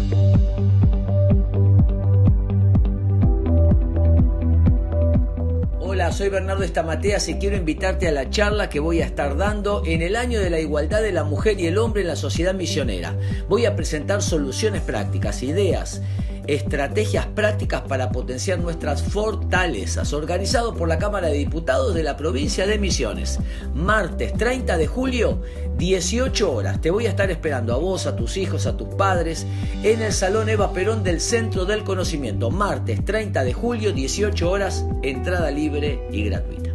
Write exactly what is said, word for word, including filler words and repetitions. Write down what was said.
Hola, soy Bernardo Estamateas y quiero invitarte a la charla que voy a estar dando en el año de la igualdad de la mujer y el hombre en la sociedad misionera. Voy a presentar soluciones prácticas, ideas, estrategias prácticas para potenciar nuestras fortalezas, organizado por la Cámara de Diputados de la provincia de Misiones. Martes treinta de julio, dieciocho horas. Te voy a estar esperando a vos, a tus hijos, a tus padres, en el Salón Eva Perón del Centro del Conocimiento. Martes treinta de julio, dieciocho horas, entrada libre y gratuita.